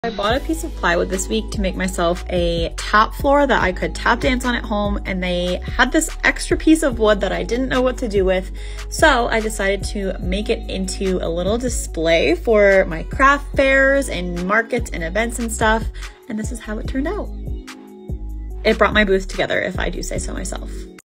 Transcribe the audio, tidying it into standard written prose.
I bought a piece of plywood this week to make myself a top floor that I could tap dance on at home, and they had this extra piece of wood that I didn't know what to do with, so I decided to make it into a little display for my craft fairs and markets and events and stuff, and this is how it turned out. It brought my booth together, if I do say so myself.